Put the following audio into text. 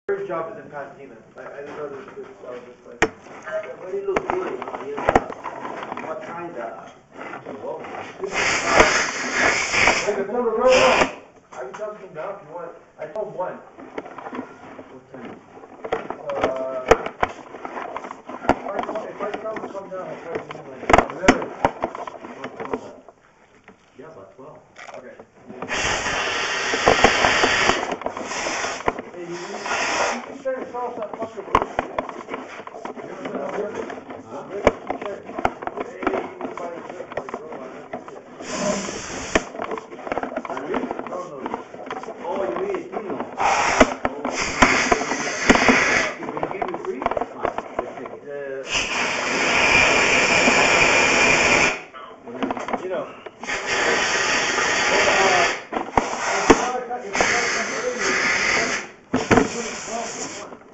First job is in Pasadena. I didn't know this place. But it looks good, you know. What kind of? Well, Hey, the phone was wrong. I can tell him now if you want. I told one. what time? If I tell him to come down, I'll try to do it. Yeah, about 12. Okay. Hey, you can try to solve that fucking roof. Huh? Oh, you mean it, you know. Did they give you free? You know. It's not a